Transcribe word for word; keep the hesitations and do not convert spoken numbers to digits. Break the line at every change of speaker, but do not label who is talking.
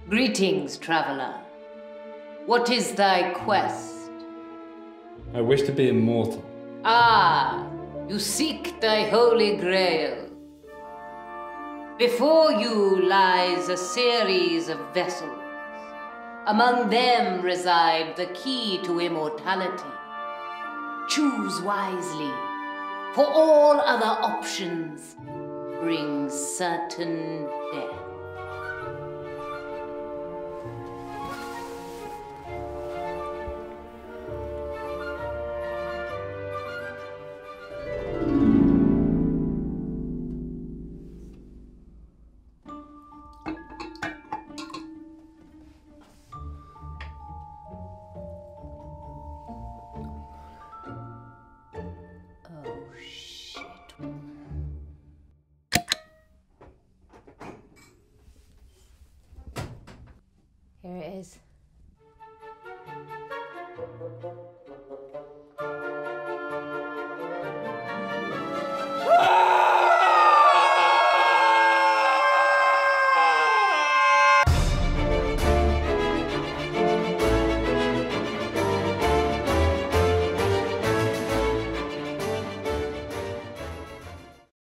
Greetings, traveler. What is thy quest?
I wish to be immortal.
Ah, you seek thy holy grail. Before you lies a series of vessels. Among them reside the key to immortality. Choose wisely, for all other options bring certain death.
Here it is.